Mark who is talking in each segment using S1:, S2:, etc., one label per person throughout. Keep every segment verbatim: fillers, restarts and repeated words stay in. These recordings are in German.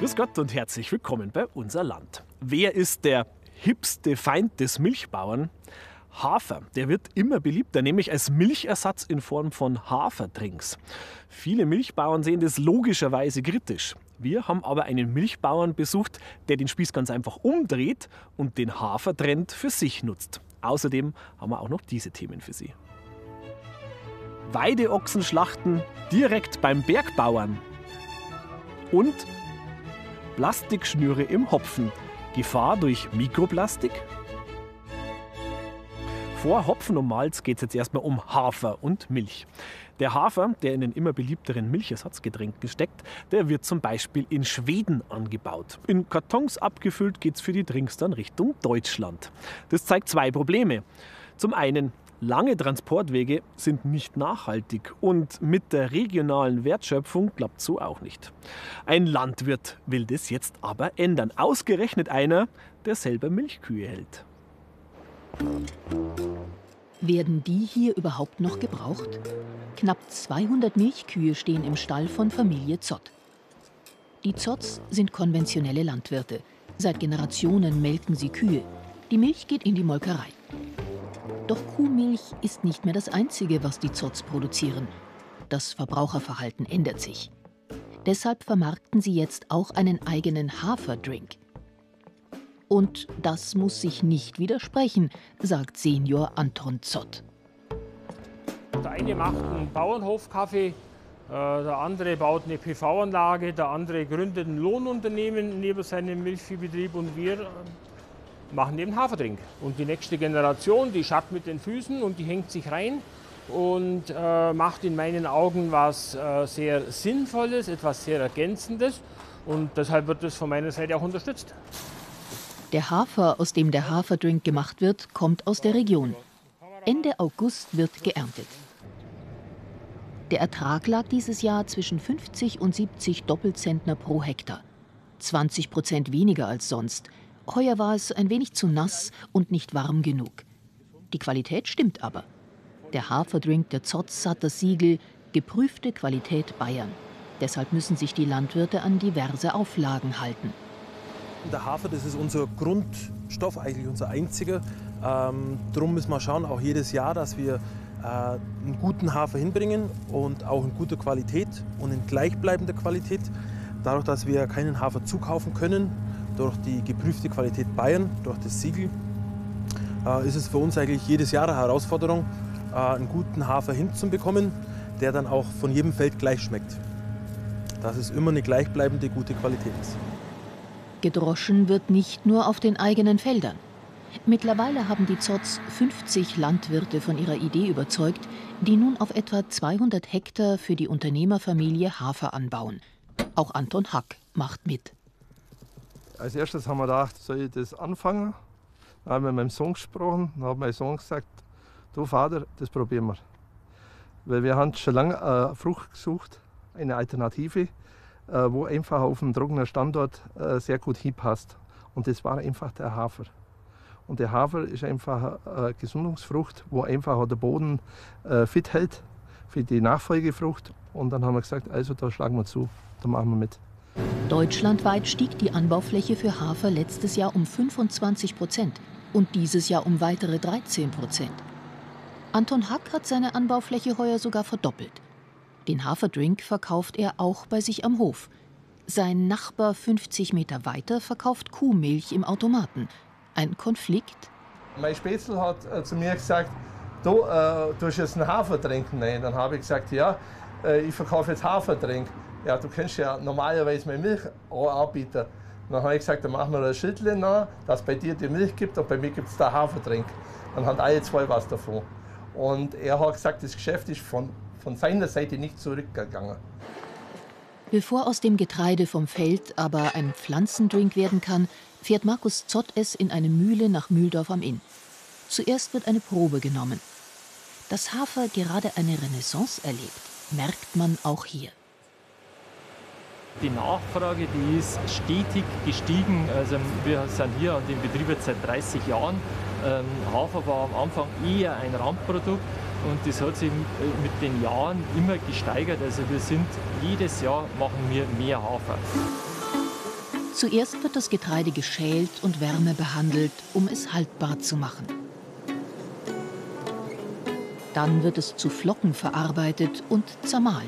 S1: Grüß Gott und herzlich willkommen bei Unser Land. Wer ist der hipste Feind des Milchbauern? Hafer, der wird immer beliebter, nämlich als Milchersatz in Form von Haferdrinks. Viele Milchbauern sehen das logischerweise kritisch. Wir haben aber einen Milchbauern besucht, der den Spieß ganz einfach umdreht und den Hafertrend für sich nutzt. Außerdem haben wir auch noch diese Themen für Sie. Weideochsen schlachten direkt beim Bergbauern. Und Plastikschnüre im Hopfen. Gefahr durch Mikroplastik? Vor Hopfen und Malz geht es jetzt erstmal um Hafer und Milch. Der Hafer, der in den immer beliebteren Milchersatzgetränken steckt, der wird zum Beispiel in Schweden angebaut. In Kartons abgefüllt geht es für die Drinks dann Richtung Deutschland. Das zeigt zwei Probleme. Zum einen, lange Transportwege sind nicht nachhaltig und mit der regionalen Wertschöpfung klappt so auch nicht. Ein Landwirt will das jetzt aber ändern. Ausgerechnet einer, der selber Milchkühe hält.
S2: Werden die hier überhaupt noch gebraucht? Knapp zweihundert Milchkühe stehen im Stall von Familie Zott. Die Zotts sind konventionelle Landwirte. Seit Generationen melken sie Kühe. Die Milch geht in die Molkerei. Doch Kuhmilch ist nicht mehr das Einzige, was die Zotts produzieren. Das Verbraucherverhalten ändert sich. Deshalb vermarkten sie jetzt auch einen eigenen Haferdrink. Und das muss sich nicht widersprechen, sagt Senior Anton Zott.
S3: Der eine macht einen Bauernhofkaffee, der andere baut eine P V-Anlage, der andere gründet ein Lohnunternehmen neben seinem Milchviehbetrieb und wir machen eben Haferdrink. Und die nächste Generation, die schaut mit den Füßen und die hängt sich rein und äh, macht in meinen Augen was äh, sehr Sinnvolles, etwas sehr Ergänzendes und deshalb wird das von meiner Seite auch unterstützt.
S2: Der Hafer, aus dem der Haferdrink gemacht wird, kommt aus der Region. Ende August wird geerntet. Der Ertrag lag dieses Jahr zwischen fünfzig und siebzig Doppelzentner pro Hektar. zwanzig Prozent weniger als sonst. Heuer war es ein wenig zu nass und nicht warm genug. Die Qualität stimmt aber. Der Haferdrink der Zotts hat das Siegel Geprüfte Qualität Bayern. Deshalb müssen sich die Landwirte an diverse Auflagen halten.
S4: Der Hafer, das ist unser Grundstoff, eigentlich unser einziger. Ähm, darum müssen wir schauen, auch jedes Jahr, dass wir äh, einen guten Hafer hinbringen und auch in guter Qualität und in gleichbleibender Qualität. Dadurch, dass wir keinen Hafer zukaufen können, durch die geprüfte Qualität Bayern, durch das Siegel, äh, ist es für uns eigentlich jedes Jahr eine Herausforderung, äh, einen guten Hafer hinzubekommen, der dann auch von jedem Feld gleich schmeckt. Dass es immer eine gleichbleibende, gute Qualität ist.
S2: Gedroschen wird nicht nur auf den eigenen Feldern. Mittlerweile haben die Zotts fünfzig Landwirte von ihrer Idee überzeugt, die nun auf etwa zweihundert Hektar für die Unternehmerfamilie Hafer anbauen. Auch Anton Hack macht mit.
S5: Als erstes haben wir gedacht, soll ich das anfangen? Dann haben wir mit meinem Sohn gesprochen. Dann hat mein Sohn gesagt, du Vater, das probieren wir. Weil wir haben schon lange eine Frucht gesucht, eine Alternative, wo einfach auf einem trockenen Standort sehr gut hinpasst. Und das war einfach der Hafer. Und der Hafer ist einfach eine Gesundungsfrucht, wo einfach der Boden fit hält für die Nachfolgefrucht. Und dann haben wir gesagt, also da schlagen wir zu, da machen wir mit.
S2: Deutschlandweit stieg die Anbaufläche für Hafer letztes Jahr um fünfundzwanzig Prozent und dieses Jahr um weitere dreizehn Prozent. Anton Hack hat seine Anbaufläche heuer sogar verdoppelt. Den Haferdrink verkauft er auch bei sich am Hof. Sein Nachbar fünfzig Meter weiter verkauft Kuhmilch im Automaten. Ein Konflikt?
S5: Mein Spätzl hat äh, zu mir gesagt, du, äh, du hast jetzt einen Haferdrink. Nein, dann habe ich gesagt, ja, äh, ich verkaufe jetzt Haferdrink. Ja, du kannst ja normalerweise meine Milch auch anbieten. Dann habe ich gesagt, dann machen wir ein Schildchen nach, dass es bei dir die Milch gibt und bei mir gibt es den Haferdrink. Dann haben alle zwei was davon. Und er hat gesagt, das Geschäft ist von von seiner Seite nicht zurückgegangen.
S2: Bevor aus dem Getreide vom Feld aber ein Pflanzendrink werden kann, fährt Markus Zott es in eine Mühle nach Mühldorf am Inn. Zuerst wird eine Probe genommen. Dass Hafer gerade eine Renaissance erlebt, merkt man auch hier.
S6: Die Nachfrage, die ist stetig gestiegen. Also wir sind hier an dem Betrieb jetzt seit dreißig Jahren. Ähm, Hafer war am Anfang eher ein Randprodukt. Und das hat sich mit den Jahren immer gesteigert. Also wir sind jedes Jahr machen wir mehr Hafer.
S2: Zuerst wird das Getreide geschält und wärmebehandelt, um es haltbar zu machen. Dann wird es zu Flocken verarbeitet und zermahlen.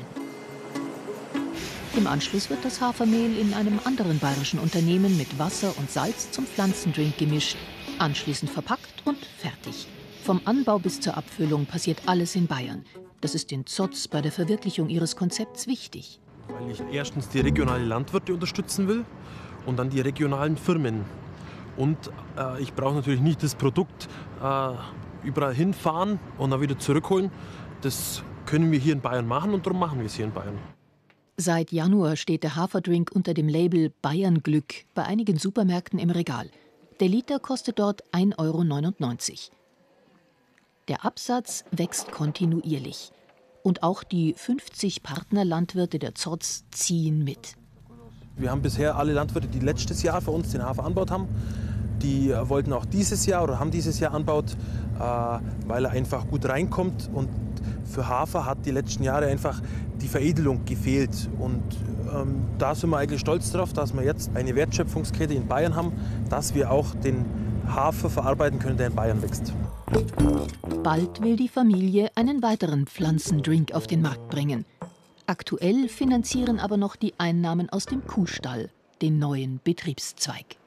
S2: Im Anschluss wird das Hafermehl in einem anderen bayerischen Unternehmen mit Wasser und Salz zum Pflanzendrink gemischt, anschließend verpackt und fertig. Vom Anbau bis zur Abfüllung passiert alles in Bayern. Das ist den Zotz bei der Verwirklichung ihres Konzepts wichtig.
S4: Weil ich erstens die regionale Landwirte unterstützen will und dann die regionalen Firmen. Und äh, ich brauche natürlich nicht das Produkt äh, überall hinfahren und dann wieder zurückholen. Das können wir hier in Bayern machen und darum machen wir es hier in Bayern.
S2: Seit Januar steht der Haferdrink unter dem Label Bayernglück bei einigen Supermärkten im Regal. Der Liter kostet dort ein Euro neunundneunzig. Der Absatz wächst kontinuierlich. Und auch die fünfzig Partnerlandwirte der Zotz ziehen mit.
S4: Wir haben bisher alle Landwirte, die letztes Jahr für uns den Hafer anbaut haben, die wollten auch dieses Jahr oder haben dieses Jahr anbaut, äh, weil er einfach gut reinkommt. Und für Hafer hat die letzten Jahre einfach die Veredelung gefehlt. Und ähm, da sind wir eigentlich stolz drauf, dass wir jetzt eine Wertschöpfungskette in Bayern haben, dass wir auch den Hafer verarbeiten können, der in Bayern wächst.
S2: Bald will die Familie einen weiteren Pflanzendrink auf den Markt bringen. Aktuell finanzieren aber noch die Einnahmen aus dem Kuhstall den neuen Betriebszweig.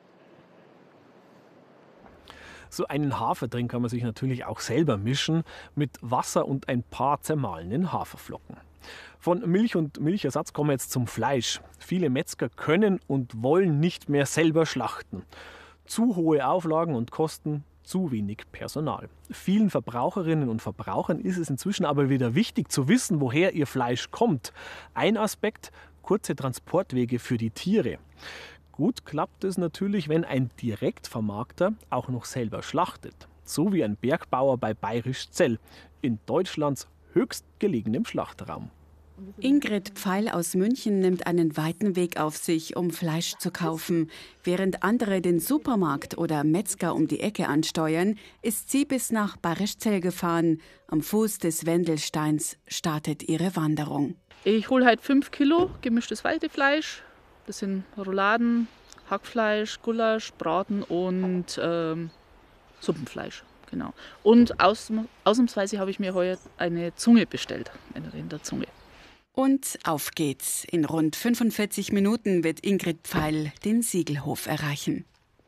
S1: So einen Haferdrink kann man sich natürlich auch selber mischen mit Wasser und ein paar zermahlenen Haferflocken. Von Milch und Milchersatz kommen wir jetzt zum Fleisch. Viele Metzger können und wollen nicht mehr selber schlachten. Zu hohe Auflagen und Kosten, zu wenig Personal. Vielen Verbraucherinnen und Verbrauchern ist es inzwischen aber wieder wichtig zu wissen, woher ihr Fleisch kommt. Ein Aspekt: kurze Transportwege für die Tiere. Gut klappt es natürlich, wenn ein Direktvermarkter auch noch selber schlachtet. So wie ein Bergbauer bei Bayerisch Zell in Deutschlands höchstgelegenem Schlachtraum.
S7: Ingrid Pfeil aus München nimmt einen weiten Weg auf sich, um Fleisch zu kaufen. Während andere den Supermarkt oder Metzger um die Ecke ansteuern, ist sie bis nach Bayerisch Zell gefahren. Am Fuß des Wendelsteins startet ihre Wanderung.
S8: Ich hole halt fünf Kilo gemischtes Weidefleisch. Das sind Rouladen, Hackfleisch, Gulasch, Braten und ähm, Suppenfleisch. Genau. Und aus, ausnahmsweise habe ich mir heute eine Zunge bestellt, eine Rinderzunge.
S7: Und auf geht's. In rund fünfundvierzig Minuten wird Ingrid Pfeil den Siegelhof erreichen.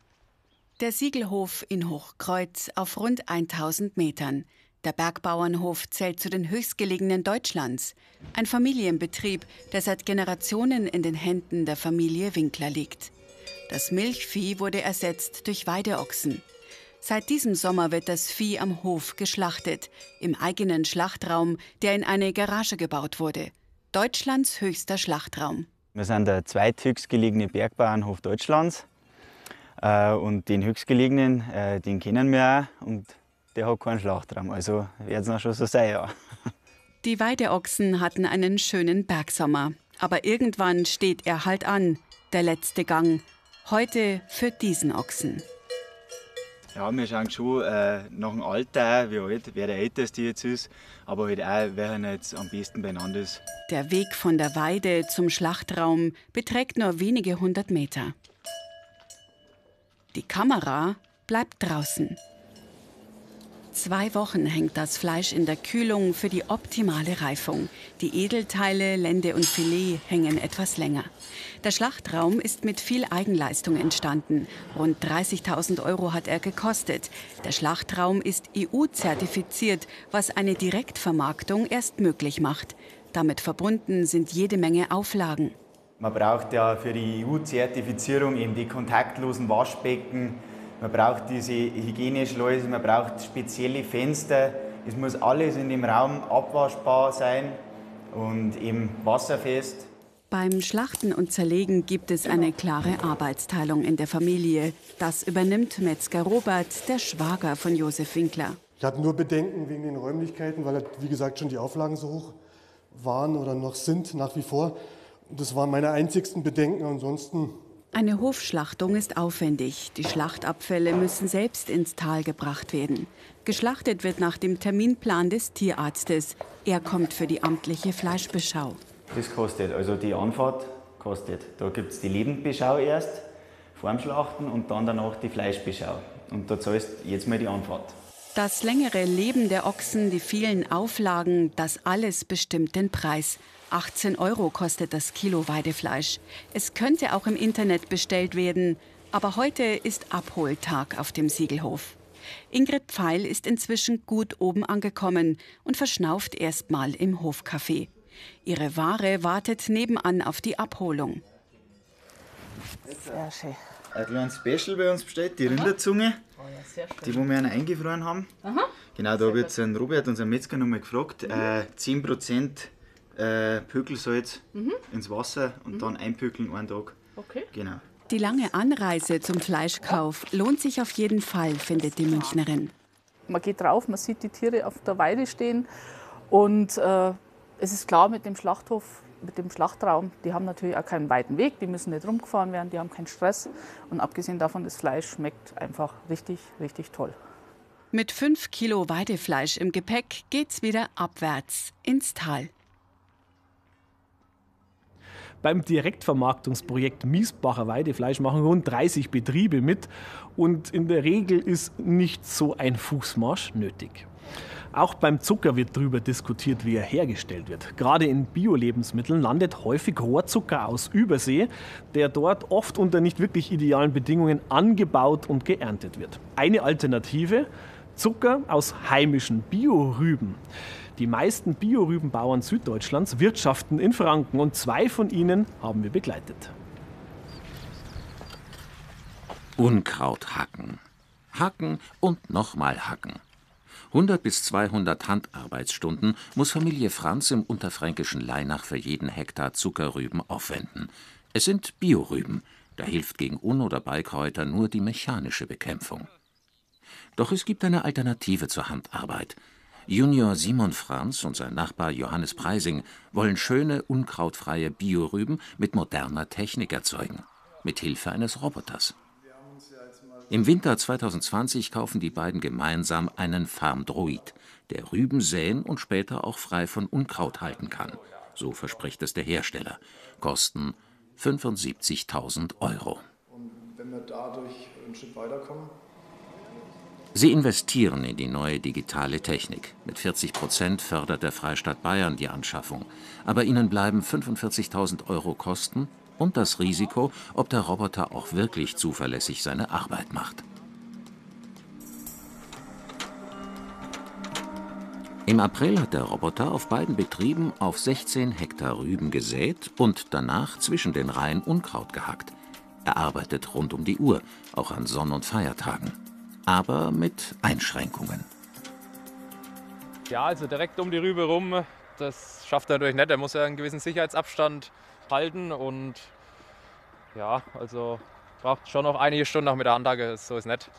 S7: Der Siegelhof in Hochkreuz auf rund tausend Metern. Der Bergbauernhof zählt zu den höchstgelegenen Deutschlands. Ein Familienbetrieb, der seit Generationen in den Händen der Familie Winkler liegt. Das Milchvieh wurde ersetzt durch Weideochsen. Seit diesem Sommer wird das Vieh am Hof geschlachtet, im eigenen Schlachtraum, der in eine Garage gebaut wurde. Deutschlands höchster Schlachtraum.
S9: Wir sind der zweithöchstgelegene Bergbauernhof Deutschlands. Äh, und den höchstgelegenen, äh, den kennen wir auch. Und der hat keinen Schlachtraum. Also wird es noch schon so sein, ja.
S7: Die Weideochsen hatten einen schönen Bergsommer. Aber irgendwann steht er halt an, der letzte Gang. Heute für diesen Ochsen.
S9: Ja, wir schauen schon äh, nach dem Alter, wie alt, wer der Älteste jetzt ist, aber halt auch, wer jetzt am besten beieinander ist.
S7: Der Weg von der Weide zum Schlachtraum beträgt nur wenige hundert Meter. Die Kamera bleibt draußen. Zwei Wochen hängt das Fleisch in der Kühlung für die optimale Reifung. Die Edelteile, Lende und Filet hängen etwas länger. Der Schlachtraum ist mit viel Eigenleistung entstanden. Rund dreißigtausend Euro hat er gekostet. Der Schlachtraum ist E U-zertifiziert, was eine Direktvermarktung erst möglich macht. Damit verbunden sind jede Menge Auflagen.
S9: Man braucht ja für die E U-Zertifizierung eben die kontaktlosen Waschbecken. Man braucht diese Hygieneschleuse, man braucht spezielle Fenster. Es muss alles in dem Raum abwaschbar sein und eben wasserfest.
S7: Beim Schlachten und Zerlegen gibt es eine klare Arbeitsteilung in der Familie. Das übernimmt Metzger Robert, der Schwager von Josef Winkler.
S10: Ich hatte nur Bedenken wegen den Räumlichkeiten, weil, wie gesagt, schon die Auflagen so hoch waren oder noch sind nach wie vor. Das waren meine einzigsten Bedenken. Ansonsten
S7: Eine Hofschlachtung ist aufwendig. Die Schlachtabfälle müssen selbst ins Tal gebracht werden. Geschlachtet wird nach dem Terminplan des Tierarztes. Er kommt für die amtliche Fleischbeschau.
S9: Das kostet also die Anfahrt kostet. Da gibt es die Lebendbeschau erst, vor dem Schlachten und dann danach die Fleischbeschau. Und da zahlst du jetzt mal die Anfahrt.
S7: Das längere Leben der Ochsen, die vielen Auflagen, das alles bestimmt den Preis. achtzehn Euro kostet das Kilo Weidefleisch. Es könnte auch im Internet bestellt werden, aber heute ist Abholtag auf dem Siegelhof. Ingrid Pfeil ist inzwischen gut oben angekommen und verschnauft erstmal im Hofcafé. Ihre Ware wartet nebenan auf die Abholung.
S11: Sehr schön.
S9: Ein kleines Special bei uns bestellt, die Rinderzunge,
S11: Oh ja, sehr schön.
S9: die wo wir einen eingefroren haben.
S11: Aha.
S9: Genau, da habe ich jetzt einen Robert, unseren Metzger, nochmal gefragt. Mhm. Äh, zehn Prozent äh, Pökelsalz mhm. ins Wasser und mhm. dann einpökeln einen Tag.
S11: Okay.
S9: Genau.
S7: Die lange Anreise zum Fleischkauf lohnt sich auf jeden Fall, findet die Münchnerin.
S8: Man geht drauf, man sieht die Tiere auf der Weide stehen und äh, es ist klar, mit dem Schlachthof, mit dem Schlachtraum, die haben natürlich auch keinen weiten Weg, die müssen nicht rumgefahren werden, die haben keinen Stress und abgesehen davon, das Fleisch schmeckt einfach richtig, richtig toll.
S7: Mit fünf Kilo Weidefleisch im Gepäck geht's wieder abwärts ins Tal.
S1: Beim Direktvermarktungsprojekt Miesbacher Weidefleisch machen rund dreißig Betriebe mit und in der Regel ist nicht so ein Fußmarsch nötig. Auch beim Zucker wird darüber diskutiert, wie er hergestellt wird. Gerade in Bio-Lebensmitteln landet häufig Rohrzucker aus Übersee, der dort oft unter nicht wirklich idealen Bedingungen angebaut und geerntet wird. Eine Alternative: Zucker aus heimischen Biorüben. Die meisten Biorübenbauern Süddeutschlands wirtschaften in Franken und zwei von ihnen haben wir begleitet.
S12: Unkraut hacken. Hacken und nochmal hacken. hundert bis zweihundert Handarbeitsstunden muss Familie Franz im unterfränkischen Leinach für jeden Hektar Zuckerrüben aufwenden. Es sind Biorüben, da hilft gegen Un- oder Beikräuter nur die mechanische Bekämpfung. Doch es gibt eine Alternative zur Handarbeit. Junior Simon Franz und sein Nachbar Johannes Preising wollen schöne, unkrautfreie Biorüben mit moderner Technik erzeugen, mit Hilfe eines Roboters. Im Winter zweitausendzwanzig kaufen die beiden gemeinsam einen Farmdroid, der Rüben säen und später auch frei von Unkraut halten kann. So verspricht es der Hersteller. Kosten fünfundsiebzigtausend Euro.
S13: Und wenn wir dadurch einen Schritt weiterkommen?
S12: Sie investieren in die neue digitale Technik. Mit vierzig Prozent fördert der Freistaat Bayern die Anschaffung. Aber ihnen bleiben fünfundvierzigtausend Euro Kosten und das Risiko, ob der Roboter auch wirklich zuverlässig seine Arbeit macht. Im April hat der Roboter auf beiden Betrieben auf sechzehn Hektar Rüben gesät und danach zwischen den Reihen Unkraut gehackt. Er arbeitet rund um die Uhr, auch an Sonn- und Feiertagen. Aber mit Einschränkungen.
S14: Ja, also direkt um die Rübe rum, das schafft er natürlich nicht. Er muss ja einen gewissen Sicherheitsabstand halten und ja, also braucht schon noch einige Stunden auch mit der Anlage, so ist nicht.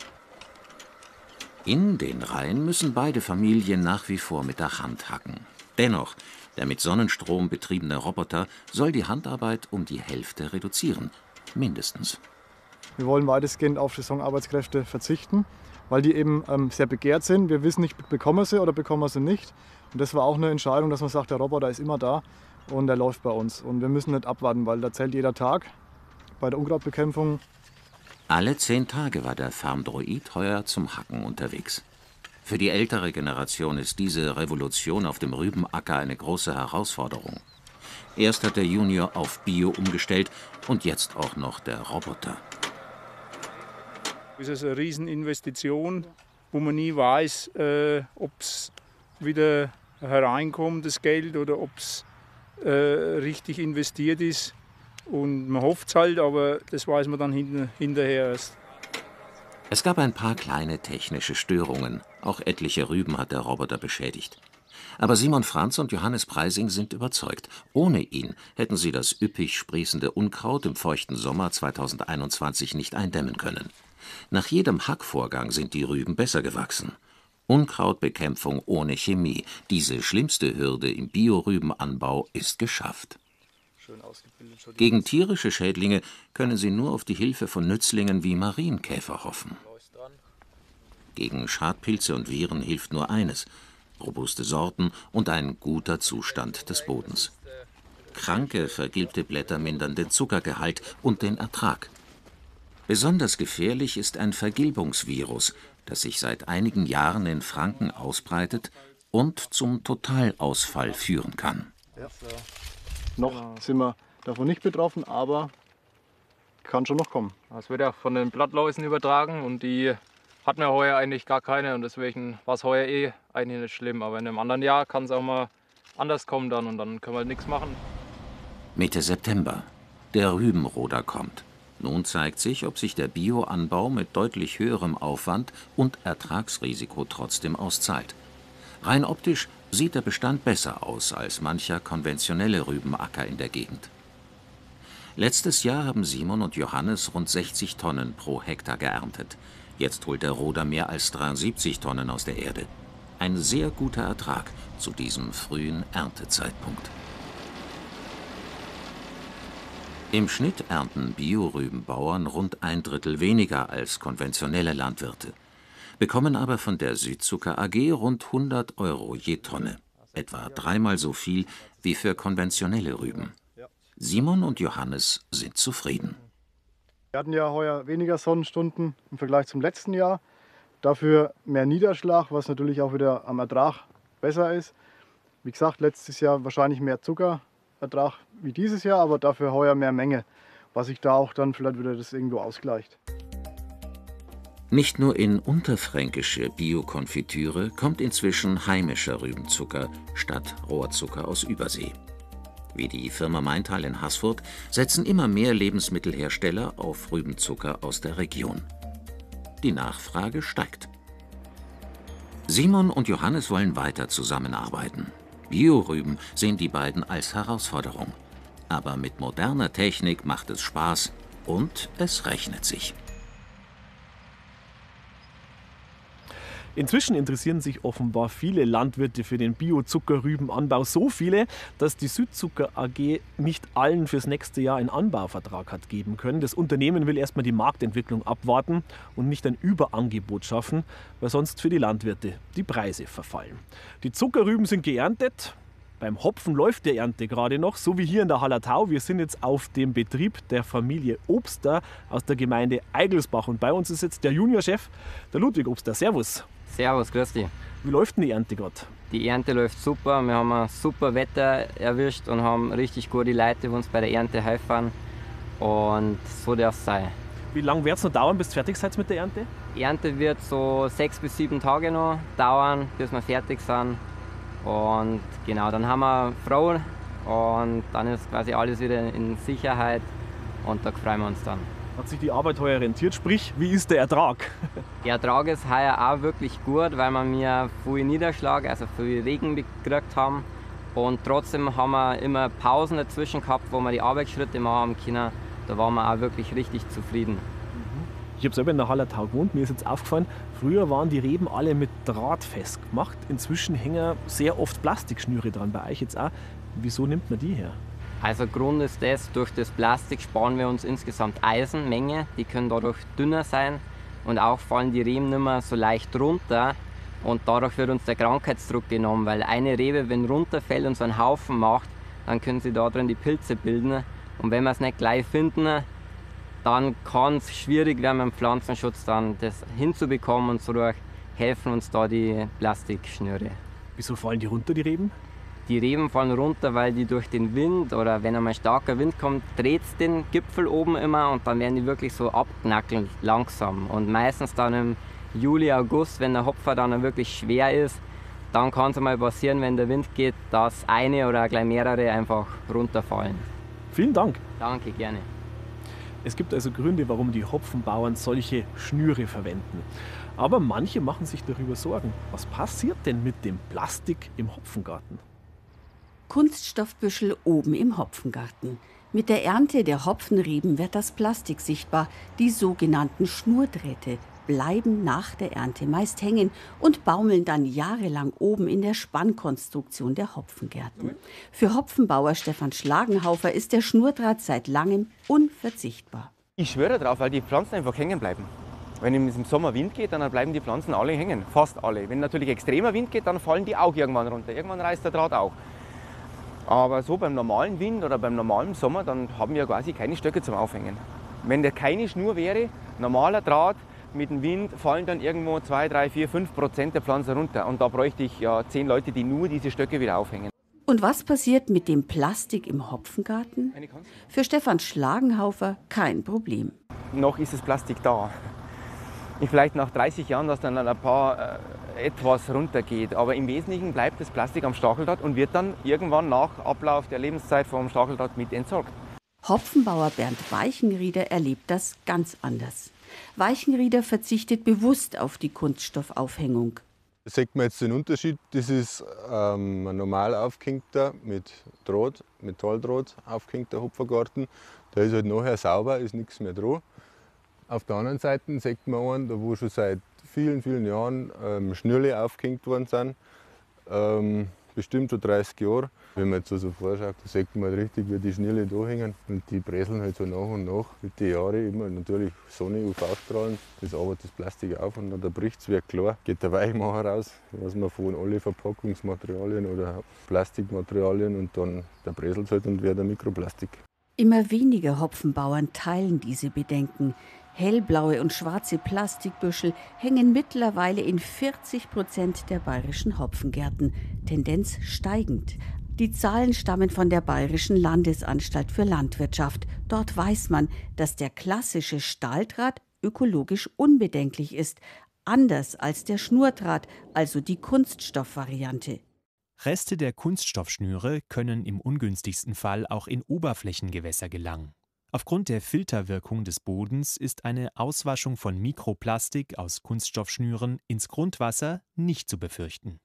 S12: In den Reihen müssen beide Familien nach wie vor mit der Hand hacken. Dennoch, der mit Sonnenstrom betriebene Roboter soll die Handarbeit um die Hälfte reduzieren, mindestens.
S13: Wir wollen weitestgehend auf Saisonarbeitskräfte verzichten, weil die eben ähm, sehr begehrt sind. Wir wissen nicht, bekommen wir sie oder bekommen wir sie nicht. Und das war auch eine Entscheidung, dass man sagt, der Roboter ist immer da und er läuft bei uns. Und wir müssen nicht abwarten, weil da zählt jeder Tag bei der Unkrautbekämpfung.
S12: Alle zehn Tage war der Farmdroid heuer zum Hacken unterwegs. Für die ältere Generation ist diese Revolution auf dem Rübenacker eine große Herausforderung. Erst hat der Junior auf Bio umgestellt und jetzt auch noch der Roboter.
S15: Es ist eine Rieseninvestition, wo man nie weiß, äh, ob es wieder hereinkommt, das Geld, oder ob es äh, richtig investiert ist. Und man hofft es halt, aber das weiß man dann hin, hinterher erst.
S12: Es gab ein paar kleine technische Störungen. Auch etliche Rüben hat der Roboter beschädigt. Aber Simon Franz und Johannes Preising sind überzeugt. Ohne ihn hätten sie das üppig sprießende Unkraut im feuchten Sommer zweitausendeinundzwanzig nicht eindämmen können. Nach jedem Hackvorgang sind die Rüben besser gewachsen. Unkrautbekämpfung ohne Chemie. Diese schlimmste Hürde im Biorübenanbau ist geschafft. Gegen tierische Schädlinge können sie nur auf die Hilfe von Nützlingen wie Marienkäfer hoffen. Gegen Schadpilze und Viren hilft nur eines: robuste Sorten und ein guter Zustand des Bodens. kranke, vergilbte Blätter mindern den Zuckergehalt und den Ertrag. Besonders gefährlich ist ein Vergilbungsvirus, das sich seit einigen Jahren in Franken ausbreitet und zum Totalausfall führen kann.
S13: Ja. Noch sind wir davon nicht betroffen, aber kann schon noch kommen.
S14: Es wird ja von den Blattläusen übertragen und die hatten wir heuer eigentlich gar keine und deswegen war es heuer eh eigentlich nicht schlimm. Aber in einem anderen Jahr kann es auch mal anders kommen dann und dann können wir nichts machen.
S12: Mitte September. Der Rübenroder kommt. Nun zeigt sich, ob sich der Bioanbau mit deutlich höherem Aufwand und Ertragsrisiko trotzdem auszahlt. Rein optisch sieht der Bestand besser aus als mancher konventionelle Rübenacker in der Gegend. Letztes Jahr haben Simon und Johannes rund sechzig Tonnen pro Hektar geerntet. Jetzt holt der Roder mehr als dreiundsiebzig Tonnen aus der Erde. Ein sehr guter Ertrag zu diesem frühen Erntezeitpunkt. Im Schnitt ernten Biorübenbauern rund ein Drittel weniger als konventionelle Landwirte, bekommen aber von der Südzucker A G rund hundert Euro je Tonne, etwa dreimal so viel wie für konventionelle Rüben. Simon und Johannes sind zufrieden.
S13: Wir hatten ja heuer weniger Sonnenstunden im Vergleich zum letzten Jahr, dafür mehr Niederschlag, was natürlich auch wieder am Ertrag besser ist. Wie gesagt, letztes Jahr wahrscheinlich mehr Zuckerertrag wie dieses Jahr, aber dafür heuer mehr Menge, was sich da auch dann vielleicht wieder das irgendwo ausgleicht.
S12: Nicht nur in unterfränkische Biokonfitüre kommt inzwischen heimischer Rübenzucker statt Rohrzucker aus Übersee. Wie die Firma Maintal in Haßfurt setzen immer mehr Lebensmittelhersteller auf Rübenzucker aus der Region. Die Nachfrage steigt. Simon und Johannes wollen weiter zusammenarbeiten. Biorüben sehen die beiden als Herausforderung. Aber mit moderner Technik macht es Spaß und es rechnet sich.
S1: Inzwischen interessieren sich offenbar viele Landwirte für den Bio-Zuckerrübenanbau, so viele, dass die Südzucker A G nicht allen fürs nächste Jahr einen Anbauvertrag hat geben können. Das Unternehmen will erstmal die Marktentwicklung abwarten und nicht ein Überangebot schaffen, weil sonst für die Landwirte die Preise verfallen. Die Zuckerrüben sind geerntet. Beim Hopfen läuft die Ernte gerade noch, so wie hier in der Hallertau. Wir sind jetzt auf dem Betrieb der Familie Obster aus der Gemeinde Eigelsbach. Und bei uns ist jetzt der Juniorchef, der Ludwig Obster. Servus.
S11: Servus, grüß dich.
S1: Wie läuft denn die Ernte gerade?
S11: Die Ernte läuft super. Wir haben ein super Wetter erwischt und haben richtig gute Leute, die uns bei der Ernte helfen. Und so darf es sein.
S1: Wie lange wird es noch dauern, bis ihr fertig seid mit der Ernte?
S11: Die Ernte wird so sechs bis sieben Tage noch dauern, bis wir fertig sind. Und genau, dann haben wir Frau und dann ist quasi alles wieder in Sicherheit und da freuen wir uns dann.
S1: Hat sich die Arbeit heuer rentiert? Sprich, wie ist der Ertrag?
S11: Der Ertrag ist heuer auch wirklich gut, weil wir mir viel Niederschlag, also viel Regen gekriegt haben. Und trotzdem haben wir immer Pausen dazwischen gehabt, wo wir die Arbeitsschritte machen können. Da waren wir auch wirklich richtig zufrieden.
S1: Ich habe selber in der Hallertau gewohnt. Mir ist jetzt aufgefallen, früher waren die Reben alle mit Draht festgemacht. Inzwischen hängen sehr oft Plastikschnüre dran, bei euch jetzt auch. Wieso nimmt man die her?
S11: Also Grund ist das, durch das Plastik sparen wir uns insgesamt Eisenmenge. Die können dadurch dünner sein und auch fallen die Reben nicht mehr so leicht runter. Und dadurch wird uns der Krankheitsdruck genommen, weil eine Rebe, wenn runterfällt und so einen Haufen macht, dann können sie da drin die Pilze bilden. Und wenn wir es nicht gleich finden, dann kann es schwierig werden mit dem Pflanzenschutz, dann das hinzubekommen und so helfen uns da die Plastikschnüre.
S1: Wieso fallen die runter, die Reben?
S11: Die Reben fallen runter, weil die durch den Wind oder wenn einmal starker Wind kommt, dreht es den Gipfel oben immer und dann werden die wirklich so abknackelt langsam. Und meistens dann im Juli, August, wenn der Hopfer dann wirklich schwer ist, dann kann es mal passieren, wenn der Wind geht, dass eine oder gleich mehrere einfach runterfallen.
S1: Vielen Dank.
S11: Danke, gerne.
S1: Es gibt also Gründe, warum die Hopfenbauern solche Schnüre verwenden. Aber manche machen sich darüber Sorgen. Was passiert denn mit dem Plastik im Hopfengarten?
S16: Kunststoffbüschel oben im Hopfengarten. Mit der Ernte der Hopfenreben wird das Plastik sichtbar. Die sogenannten Schnurdrähte bleiben nach der Ernte meist hängen und baumeln dann jahrelang oben in der Spannkonstruktion der Hopfengärten. Für Hopfenbauer Stefan Schlagenhaufer ist der Schnurdraht seit langem unverzichtbar.
S17: Ich schwöre darauf, weil die Pflanzen einfach hängen bleiben. Wenn im Sommer Wind geht, dann bleiben die Pflanzen alle hängen, fast alle. Wenn natürlich extremer Wind geht, dann fallen die auch irgendwann runter. Irgendwann reißt der Draht auch. Aber so beim normalen Wind oder beim normalen Sommer, dann haben wir quasi keine Stöcke zum Aufhängen. Wenn da keine Schnur wäre, normaler Draht, mit dem Wind fallen dann irgendwo zwei, drei, vier, fünf Prozent der Pflanze runter. Und da bräuchte ich ja zehn Leute, die nur diese Stöcke wieder aufhängen.
S16: Und was passiert mit dem Plastik im Hopfengarten? Für Stefan Schlagenhaufer kein Problem.
S17: Noch ist das Plastik da. Vielleicht nach dreißig Jahren, dass dann ein paar äh, etwas runtergeht. Aber im Wesentlichen bleibt das Plastik am Stacheldraht und wird dann irgendwann nach Ablauf der Lebenszeit vom Stacheldraht mit entsorgt.
S16: Hopfenbauer Bernd Weichenrieder erlebt das ganz anders. Weichenrieder verzichtet bewusst auf die Kunststoffaufhängung.
S18: Da sieht man jetzt den Unterschied. Das ist ähm, ein normal aufgehängter, mit Draht, Metalldraht aufgehängter Hopfergarten. Der ist halt nachher sauber, ist nichts mehr dran. Auf der anderen Seite sieht man einen, da wo schon seit vielen, vielen Jahren ähm, Schnürle aufgehängt worden sind. Ähm, bestimmt schon dreißig Jahre. Wenn man jetzt so, so vorschaut, da sieht man halt richtig, wie die Schnürle da hängen. Und die bräseln halt so nach und nach mit den Jahren immer natürlich Sonne, U V-Strahlen. Das arbeitet das Plastik auf und dann bricht es wie klar. Geht der Weichmacher raus, was man von alle Verpackungsmaterialien oder Plastikmaterialien und dann da bräselt es halt und wird ein Mikroplastik.
S16: Immer weniger Hopfenbauern teilen diese Bedenken. Hellblaue und schwarze Plastikbüschel hängen mittlerweile in vierzig Prozent der bayerischen Hopfengärten, Tendenz steigend. Die Zahlen stammen von der Bayerischen Landesanstalt für Landwirtschaft. Dort weiß man, dass der klassische Stahldraht ökologisch unbedenklich ist, anders als der Schnurdraht, also die Kunststoffvariante.
S19: Reste der Kunststoffschnüre können im ungünstigsten Fall auch in Oberflächengewässer gelangen. Aufgrund der Filterwirkung des Bodens ist eine Auswaschung von Mikroplastik aus Kunststoffschnüren ins Grundwasser nicht zu befürchten.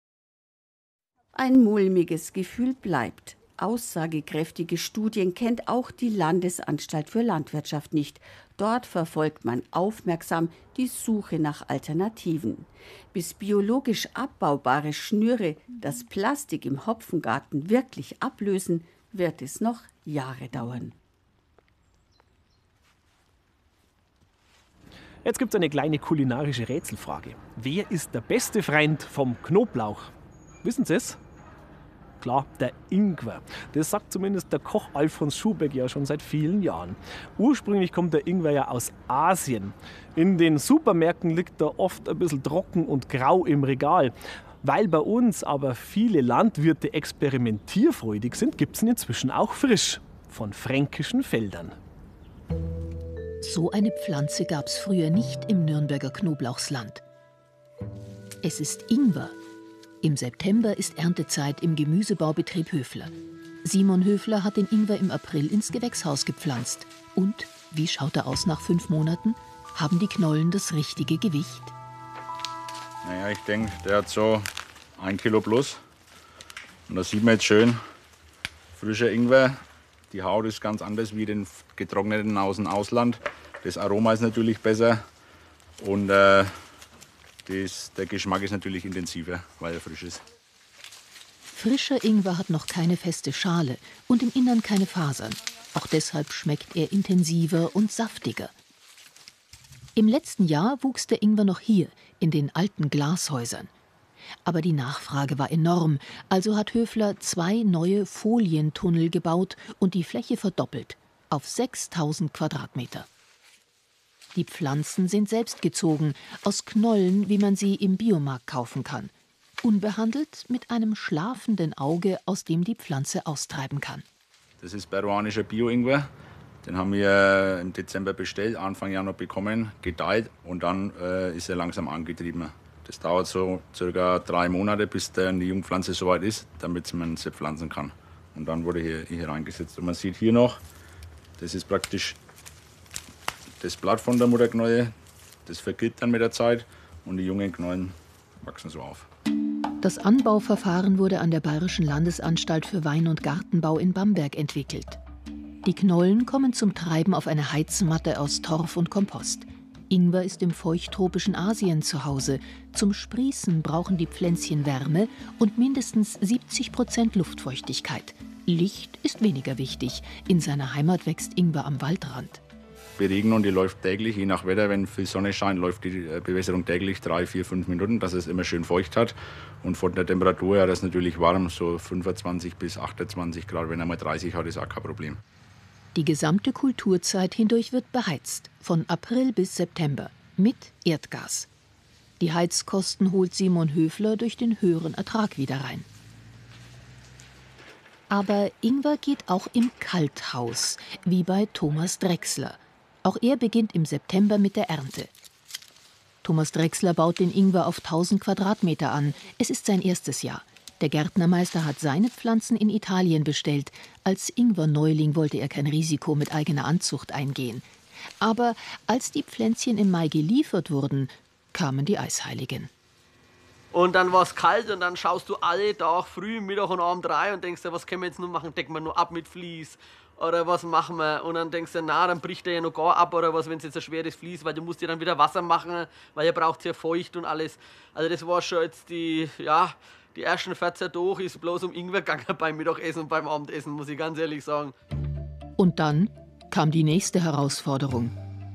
S16: Ein mulmiges Gefühl bleibt. Aussagekräftige Studien kennt auch die Landesanstalt für Landwirtschaft nicht. Dort verfolgt man aufmerksam die Suche nach Alternativen. Bis biologisch abbaubare Schnüre das Plastik im Hopfengarten wirklich ablösen, wird es noch Jahre dauern.
S1: Jetzt gibt es eine kleine kulinarische Rätselfrage. Wer ist der beste Freund vom Knoblauch? Wissen Sie es? Klar, der Ingwer. Das sagt zumindest der Koch Alfons Schubeck ja schon seit vielen Jahren. Ursprünglich kommt der Ingwer ja aus Asien. In den Supermärkten liegt er oft ein bisschen trocken und grau im Regal. Weil bei uns aber viele Landwirte experimentierfreudig sind, gibt es ihn inzwischen auch frisch, von fränkischen Feldern.
S2: So eine Pflanze gab es früher nicht im Nürnberger Knoblauchsland. Es ist Ingwer. Im September ist Erntezeit im Gemüsebaubetrieb Höfler. Simon Höfler hat den Ingwer im April ins Gewächshaus gepflanzt. Und wie schaut er aus nach fünf Monaten? Haben die Knollen das richtige Gewicht?
S20: Naja, ich denke, der hat so ein Kilo plus. Und da sieht man jetzt schön, frischer Ingwer. Die Haut ist ganz anders wie den getrockneten aus dem Ausland. Das Aroma ist natürlich besser und äh, das, der Geschmack ist natürlich intensiver, weil er frisch ist.
S2: Frischer Ingwer hat noch keine feste Schale und im Innern keine Fasern. Auch deshalb schmeckt er intensiver und saftiger. Im letzten Jahr wuchs der Ingwer noch hier, in den alten Glashäusern. Aber die Nachfrage war enorm, also hat Höfler zwei neue Folientunnel gebaut und die Fläche verdoppelt, auf sechstausend Quadratmeter. Die Pflanzen sind selbstgezogen, aus Knollen, wie man sie im Biomarkt kaufen kann. Unbehandelt mit einem schlafenden Auge, aus dem die Pflanze austreiben kann.
S20: Das ist peruanischer Bio-Ingwer. Den haben wir im Dezember bestellt, Anfang Januar bekommen, gedeiht und dann äh, ist er langsam angetrieben. Das dauert so circa drei Monate, bis dann die Jungpflanze soweit ist, damit man sie pflanzen kann. Und dann wurde hier, hier reingesetzt. Und man sieht hier noch, das ist praktisch das Blatt von der Mutterknolle. Das vergeht dann mit der Zeit und die jungen Knollen wachsen so auf.
S2: Das Anbauverfahren wurde an der Bayerischen Landesanstalt für Wein- und Gartenbau in Bamberg entwickelt. Die Knollen kommen zum Treiben auf eine Heizmatte aus Torf und Kompost. Ingwer ist im feuchttropischen Asien zu Hause. Zum Sprießen brauchen die Pflänzchen Wärme und mindestens siebzig Prozent Luftfeuchtigkeit. Licht ist weniger wichtig. In seiner Heimat wächst Ingwer am Waldrand.
S20: beregnen und die läuft täglich, je nach Wetter, wenn viel Sonne scheint, läuft die Bewässerung täglich drei, vier, fünf Minuten, dass es immer schön feucht hat. Und von der Temperatur her, das ist natürlich warm, so fünfundzwanzig bis achtundzwanzig Grad, wenn er mal dreißig hat, ist auch kein Problem.
S2: Die gesamte Kulturzeit hindurch wird beheizt, von April bis September, mit Erdgas. Die Heizkosten holt Simon Höfler durch den höheren Ertrag wieder rein. Aber Ingwer geht auch im Kalthaus, wie bei Thomas Drechsler. Auch er beginnt im September mit der Ernte. Thomas Drechsler baut den Ingwer auf tausend Quadratmeter an. Es ist sein erstes Jahr. Der Gärtnermeister hat seine Pflanzen in Italien bestellt. Als Ingwer-Neuling wollte er kein Risiko mit eigener Anzucht eingehen. Aber als die Pflänzchen im Mai geliefert wurden, kamen die Eisheiligen.
S21: Und dann war es kalt und dann schaust du alle Tag früh, Mittag und Abend rein und denkst dir, was können wir jetzt nur machen? Decken wir nur ab mit Vlies? Oder was machen wir? Und dann denkst du, na, dann bricht er ja noch gar ab oder was, wenn es jetzt ein schweres Vlies, weil du musst ja dann wieder Wasser machen, weil er braucht ja feucht und alles. Also das war schon jetzt die, ja, die ersten vierzehn Tage ist bloß um Ingwer gegangen beim Mittagessen und beim Abendessen, muss ich ganz ehrlich sagen.
S2: Und dann kam die nächste Herausforderung.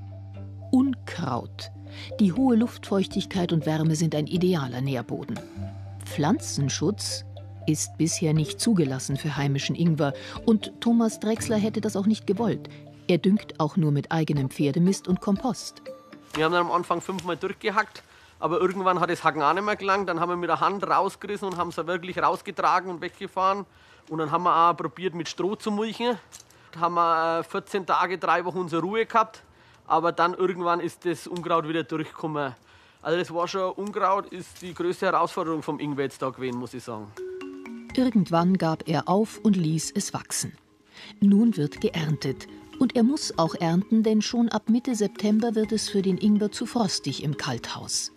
S2: Unkraut. Die hohe Luftfeuchtigkeit und Wärme sind ein idealer Nährboden. Pflanzenschutz ist bisher nicht zugelassen für heimischen Ingwer. Und Thomas Drechsler hätte das auch nicht gewollt. Er düngt auch nur mit eigenem Pferdemist und Kompost.
S21: Wir haben dann am Anfang fünfmal durchgehackt, aber irgendwann hat das Hacken auch nicht mehr gelangt. Dann haben wir mit der Hand rausgerissen und haben es wirklich rausgetragen und weggefahren. Und dann haben wir auch probiert, mit Stroh zu mulchen. Da haben wir vierzehn Tage, drei Wochen unsere Ruhe gehabt. Aber dann irgendwann ist das Unkraut wieder durchgekommen. Also das war schon, Unkraut ist die größte Herausforderung vom Ingwer jetzt da gewesen, muss ich sagen.
S2: Irgendwann gab er auf und ließ es wachsen. Nun wird geerntet. Und er muss auch ernten, denn schon ab Mitte September wird es für den Ingwer zu frostig im Kalthaus.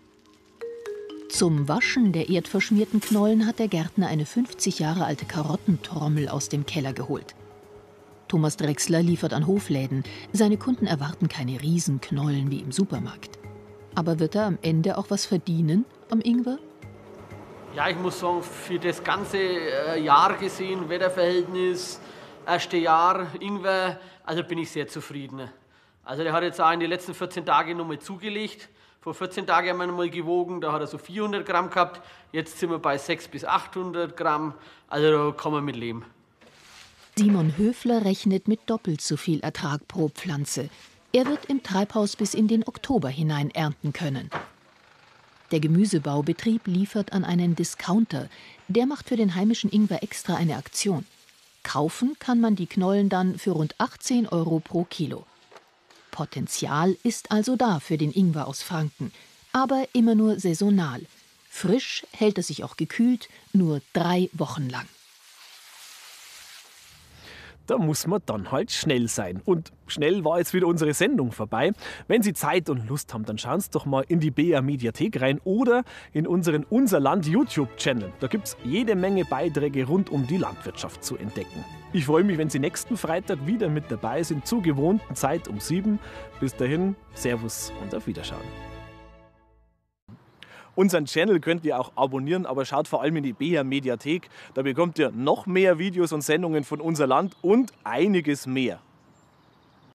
S2: Zum Waschen der erdverschmierten Knollen hat der Gärtner eine fünfzig Jahre alte Karottentrommel aus dem Keller geholt. Thomas Drechsler liefert an Hofläden. Seine Kunden erwarten keine Riesenknollen wie im Supermarkt. Aber wird er am Ende auch was verdienen am Ingwer?
S21: Ja, ich muss sagen, für das ganze Jahr gesehen, Wetterverhältnis, erste Jahr Ingwer, also bin ich sehr zufrieden. Also der hat jetzt auch in den letzten vierzehn Tagen nochmal zugelegt. Vor vierzehn Tagen haben wir noch mal gewogen, da hat er so vierhundert Gramm gehabt. Jetzt sind wir bei sechshundert bis achthundert Gramm, also da kann man mit leben.
S2: Simon Höfler rechnet mit doppelt so viel Ertrag pro Pflanze. Er wird im Treibhaus bis in den Oktober hinein ernten können. Der Gemüsebaubetrieb liefert an einen Discounter. Der macht für den heimischen Ingwer extra eine Aktion. Kaufen kann man die Knollen dann für rund achtzehn Euro pro Kilo. Potenzial ist also da für den Ingwer aus Franken, aber immer nur saisonal. Frisch hält er sich auch gekühlt, nur drei Wochen lang.
S1: Da muss man dann halt schnell sein. Und schnell war jetzt wieder unsere Sendung vorbei. Wenn Sie Zeit und Lust haben, dann schauen Sie doch mal in die B R Mediathek rein oder in unseren Unser Land YouTube-Channel. Da gibt es jede Menge Beiträge rund um die Landwirtschaft zu entdecken. Ich freue mich, wenn Sie nächsten Freitag wieder mit dabei sind, zur gewohnten Zeit um sieben. Bis dahin, Servus und auf Wiederschauen. Unseren Channel könnt ihr auch abonnieren, aber schaut vor allem in die B R Mediathek. Da bekommt ihr noch mehr Videos und Sendungen von Unser Land und einiges mehr.